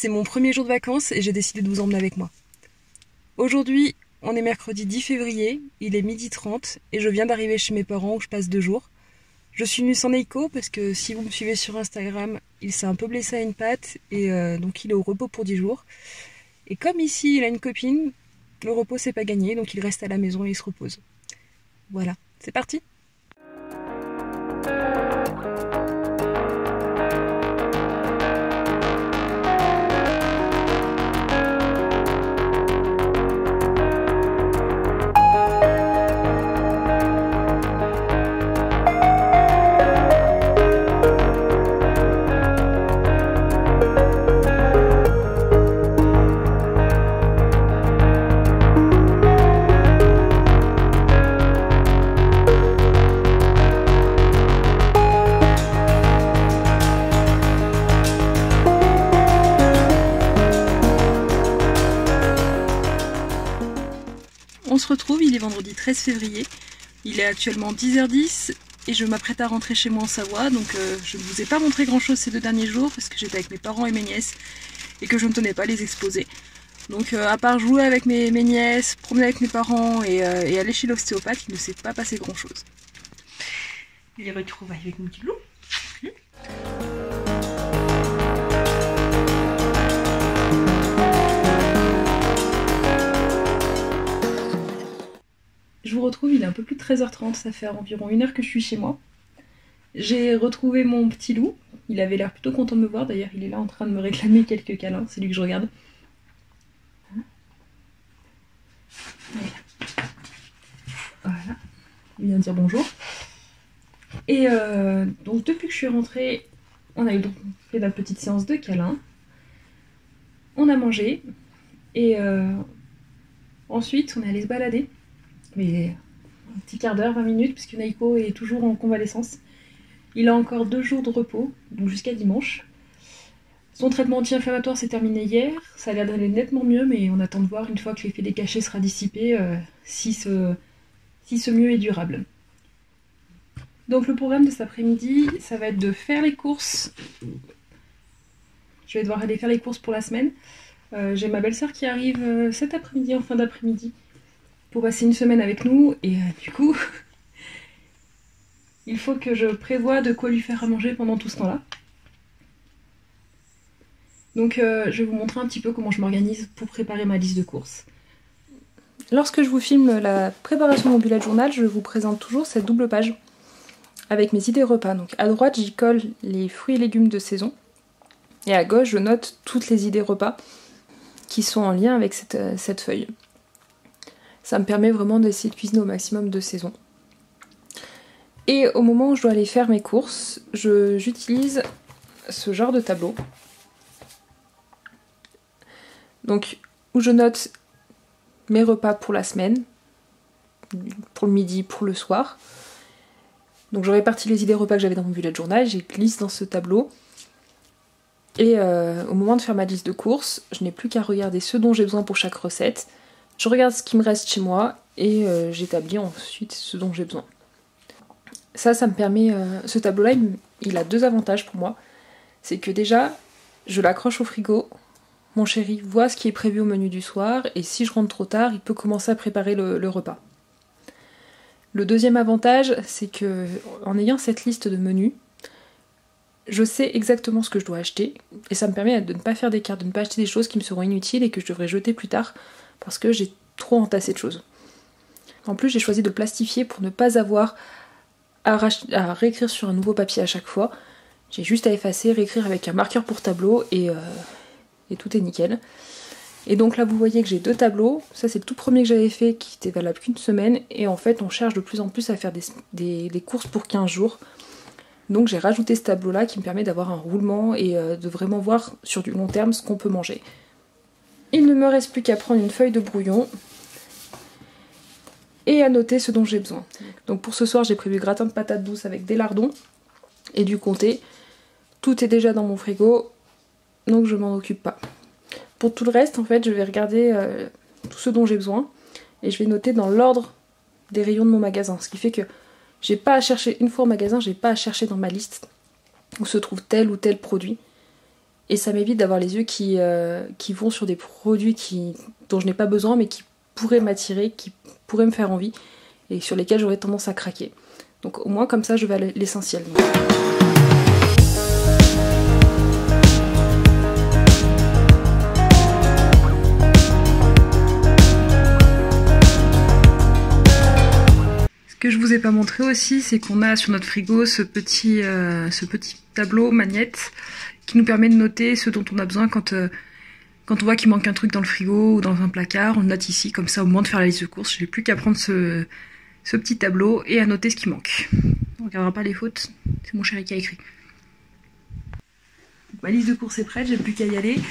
C'est mon premier jour de vacances et j'ai décidé de vous emmener avec moi. Aujourd'hui, on est mercredi 10 février, il est 12h30 et je viens d'arriver chez mes parents où je passe 2 jours. Je suis venue sans Neiko parce que si vous me suivez sur Instagram, il s'est un peu blessé à une patte et donc il est au repos pour 10 jours. Et comme ici il a une copine, le repos c'est pas gagné, donc il reste à la maison et il se repose. Voilà, c'est parti! On se retrouve, il est vendredi 13 février, il est actuellement 10h10 et je m'apprête à rentrer chez moi en Savoie, donc je ne vous ai pas montré grand chose ces 2 derniers jours parce que j'étais avec mes parents et mes nièces et que je ne tenais pas à les exposer. Donc à part jouer avec mes nièces, promener avec mes parents et aller chez l'ostéopathe, il ne s'est pas passé grand chose. Les retrouvailles avec mon petit loup. Je vous retrouve, il est un peu plus de 13h30, ça fait environ 1 heure que je suis chez moi. J'ai retrouvé mon petit loup, il avait l'air plutôt content de me voir, d'ailleurs il est là en train de me réclamer quelques câlins, c'est lui que je regarde. Voilà, il vient de dire bonjour. Et donc depuis que je suis rentrée, on a eu fait notre petite séance de câlins. On a mangé et ensuite on est allé se balader. Mais un petit quart d'heure, 20 minutes, puisque Neiko est toujours en convalescence. Il a encore 2 jours de repos, donc jusqu'à dimanche. Son traitement anti-inflammatoire s'est terminé hier, ça a l'air d'aller nettement mieux, mais on attend de voir une fois que l'effet des cachets sera dissipé, si ce mieux est durable. Donc le programme de cet après-midi, ça va être de faire les courses. Je vais devoir aller faire les courses pour la semaine. J'ai ma belle-sœur qui arrive cet après-midi, en fin d'après-midi, pour passer une semaine avec nous, et du coup, il faut que je prévoie de quoi lui faire à manger pendant tout ce temps-là. Donc je vais vous montrer un petit peu comment je m'organise pour préparer ma liste de courses. Lorsque je vous filme la préparation de mon bullet journal, je vous présente toujours cette double page avec mes idées repas. Donc à droite, j'y colle les fruits et légumes de saison, et à gauche, je note toutes les idées repas qui sont en lien avec cette feuille. Ça me permet vraiment d'essayer de cuisiner au maximum de saison. Et au moment où je dois aller faire mes courses, j'utilise ce genre de tableau. Donc, où je note mes repas pour la semaine, pour le midi, pour le soir. Donc je répartis les idées repas que j'avais dans mon bullet journal, je les glisse dans ce tableau. Et au moment de faire ma liste de courses, je n'ai plus qu'à regarder ce dont j'ai besoin pour chaque recette. Je regarde ce qui me reste chez moi et j'établis ensuite ce dont j'ai besoin. Ça me permet... ce tableau-là, il a 2 avantages pour moi. C'est que déjà, je l'accroche au frigo, mon chéri voit ce qui est prévu au menu du soir, et si je rentre trop tard, il peut commencer à préparer le repas. Le deuxième avantage, c'est que en ayant cette liste de menus, je sais exactement ce que je dois acheter, et ça me permet de ne pas faire d'écart, de ne pas acheter des choses qui me seront inutiles et que je devrais jeter plus tard, parce que j'ai trop entassé de choses. En plus, j'ai choisi de plastifier pour ne pas avoir à réécrire sur un nouveau papier à chaque fois. J'ai juste à effacer, réécrire avec un marqueur pour tableau et tout est nickel. Et donc là, vous voyez que j'ai 2 tableaux. Ça, c'est le tout premier que j'avais fait qui était valable qu'une semaine. Et en fait, on cherche de plus en plus à faire des courses pour 15 jours. Donc j'ai rajouté ce tableau-là qui me permet d'avoir un roulement et de vraiment voir sur du long terme ce qu'on peut manger. Il ne me reste plus qu'à prendre une feuille de brouillon et à noter ce dont j'ai besoin. Donc pour ce soir, j'ai prévu gratin de patates douces avec des lardons et du comté. Tout est déjà dans mon frigo, donc je m'en occupe pas. Pour tout le reste, en fait, je vais regarder tout ce dont j'ai besoin et je vais noter dans l'ordre des rayons de mon magasin. Ce qui fait que j'ai pas à chercher une fois au magasin, j'ai pas à chercher dans ma liste où se trouve tel ou tel produit. et ça m'évite d'avoir les yeux qui vont sur des produits dont je n'ai pas besoin mais qui pourraient m'attirer, qui pourraient me faire envie et sur lesquels j'aurais tendance à craquer. Donc au moins comme ça je vais à l'essentiel. Ce que je vous ai pas montré aussi, c'est qu'on a sur notre frigo ce petit tableau magnète qui nous permet de noter ce dont on a besoin quand on voit qu'il manque un truc dans le frigo ou dans un placard. On le note ici, comme ça au moment de faire la liste de courses, je n'ai plus qu'à prendre ce petit tableau et à noter ce qui manque. On ne regardera pas les fautes, c'est mon chéri qui a écrit. Ma liste de courses est prête, j'ai plus qu'à y aller.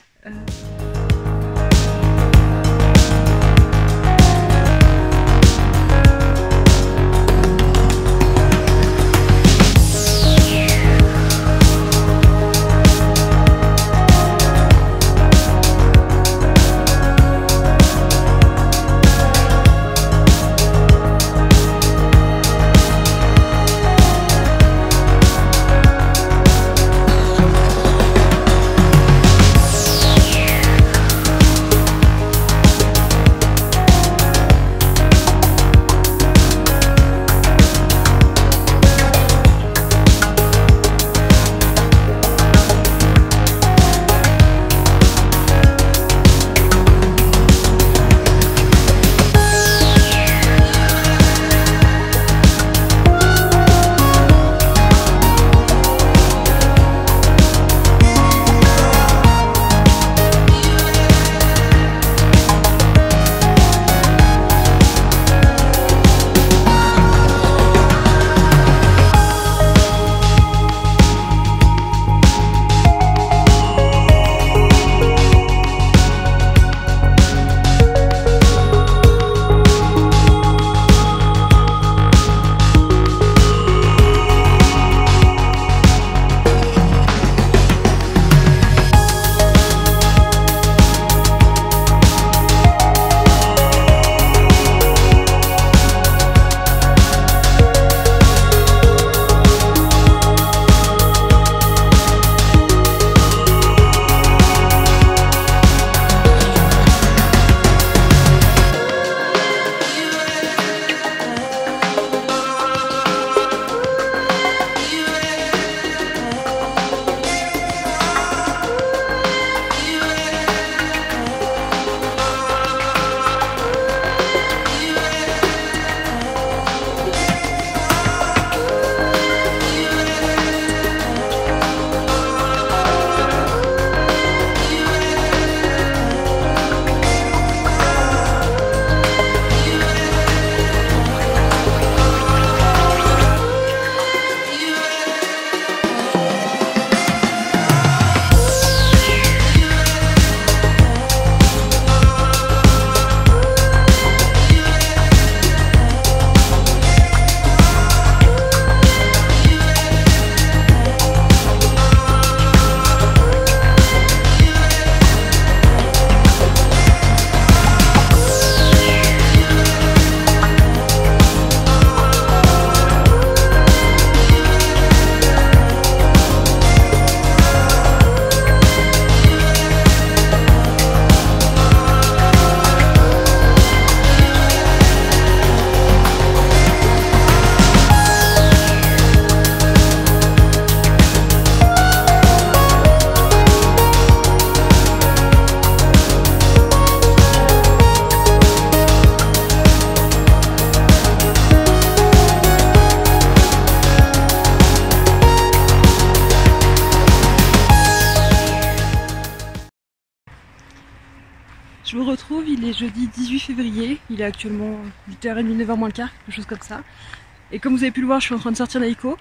Je vous retrouve, il est jeudi 18 février, il est actuellement 8h30, 9h moins le quart, quelque chose comme ça. Et comme vous avez pu le voir, je suis en train de sortir Naïko.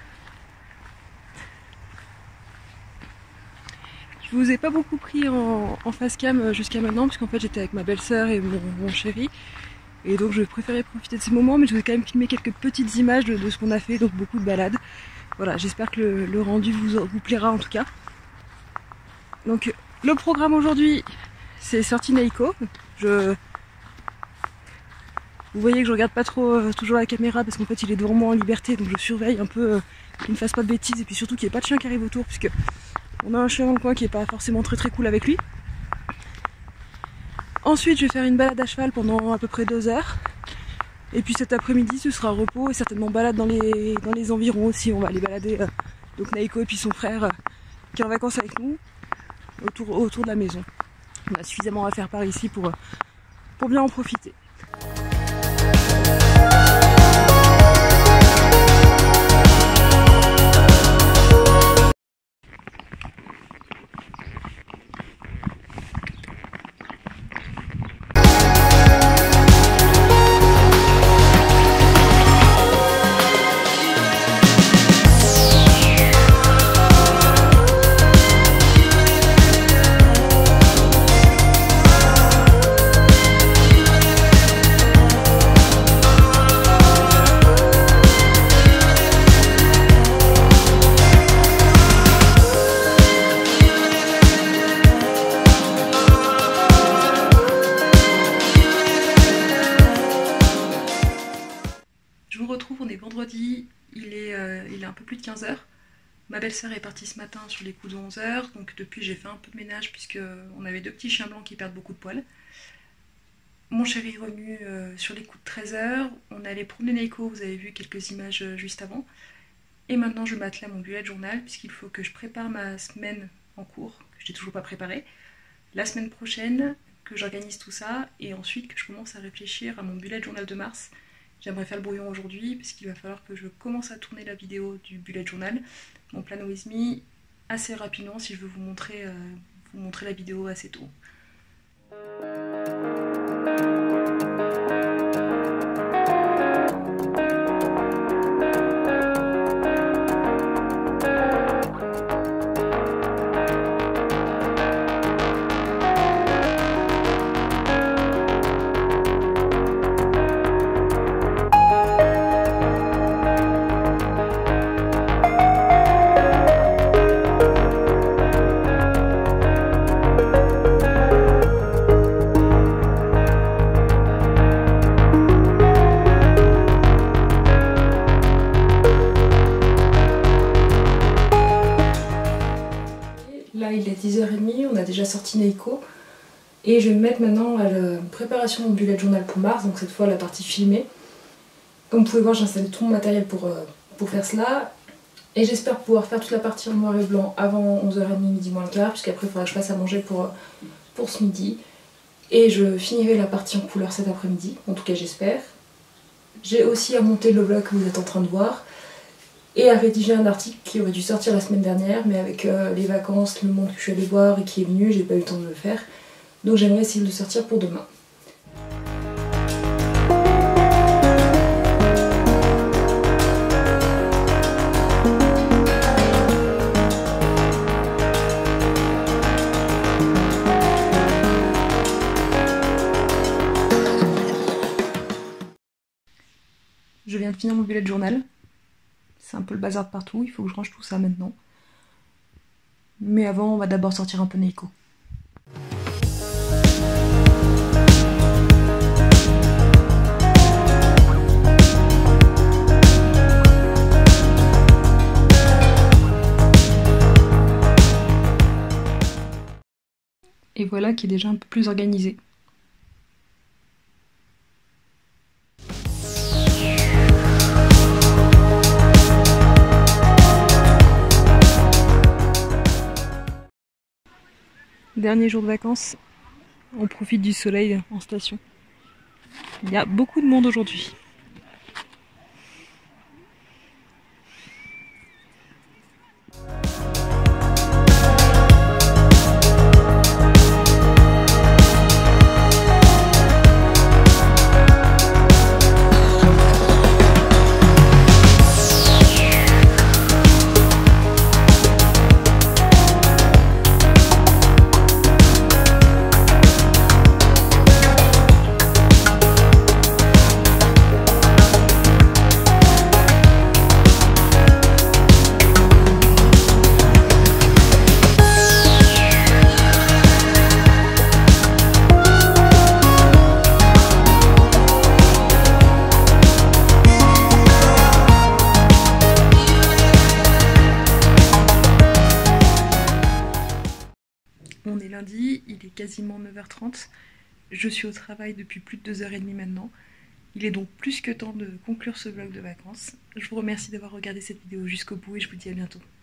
Je vous ai pas beaucoup pris en face cam jusqu'à maintenant, puisqu'en fait j'étais avec ma belle-sœur et mon chéri. Et donc je préférais profiter de ces moments, mais je vous ai quand même filmé quelques petites images de ce qu'on a fait, donc beaucoup de balades. Voilà, j'espère que le rendu vous plaira en tout cas. Donc le programme aujourd'hui, c'est sortie Naïko. Vous voyez que je regarde pas trop toujours la caméra parce qu'en fait il est devant moi en liberté, donc je surveille un peu qu'il ne fasse pas de bêtises et puis surtout qu'il n'y ait pas de chien qui arrive autour, puisque On a un chien dans le coin qui est pas forcément très cool avec lui. Ensuite je vais faire une balade à cheval pendant à peu près 2 heures. Et puis cet après-midi ce sera repos et certainement balade dans les environs aussi. On va aller balader donc Naiko et puis son frère qui est en vacances avec nous autour de la maison. On a suffisamment à faire par ici pour bien en profiter. Je vous retrouve, on est vendredi, il est un peu plus de 15 h. Ma belle-sœur est partie ce matin sur les coups de 11 h, donc depuis j'ai fait un peu de ménage puisque on avait 2 petits chiens blancs qui perdent beaucoup de poils. Mon chéri est revenu sur les coups de 13 h, on allait promener Naiko, vous avez vu quelques images juste avant. Et maintenant je m'attelle à mon bullet journal puisqu'il faut que je prépare ma semaine en cours, que je n'ai toujours pas préparée. La semaine prochaine, que j'organise tout ça et ensuite que je commence à réfléchir à mon bullet journal de mars. J'aimerais faire le brouillon aujourd'hui parce qu'il va falloir que je commence à tourner la vidéo du bullet journal, mon plan with me, assez rapidement si je veux vous montrer la vidéo assez tôt. Là il est 10h30, on a déjà sorti Naiko et je vais me mettre maintenant à la préparation de mon bullet journal pour mars, donc cette fois la partie filmée. Comme vous pouvez voir, j'ai installé tout mon matériel pour faire cela et j'espère pouvoir faire toute la partie en noir et blanc avant 11h30, midi moins le quart, puisqu'après il faudra que je fasse à manger pour ce midi et je finirai la partie en couleur cet après-midi, en tout cas j'espère. J'ai aussi à monter le vlog que vous êtes en train de voir et à rédiger un article qui aurait dû sortir la semaine dernière, mais avec les vacances, le monde que je suis allée voir et qui est venu, j'ai pas eu le temps de le faire. Donc j'aimerais essayer de le sortir pour demain. Je viens de finir mon bullet journal. C'est un peu le bazar de partout, il faut que je range tout ça maintenant. Mais avant, on va d'abord sortir un peu Naiko. Et voilà qui est déjà un peu plus organisé. Dernier jour de vacances, on profite du soleil en station. Il y a beaucoup de monde aujourd'hui. lundi, il est quasiment 9h30. Je suis au travail depuis plus de 2h30 maintenant. Il est donc plus que temps de conclure ce vlog de vacances. Je vous remercie d'avoir regardé cette vidéo jusqu'au bout et je vous dis à bientôt.